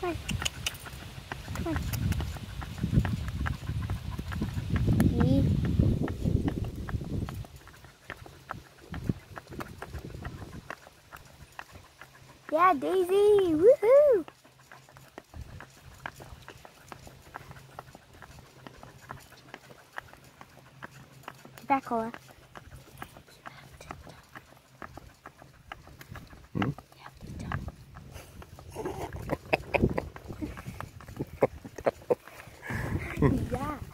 Come on. E. Yeah, Daisy! Woohoo! Back, Cola. Hmm? Yeah.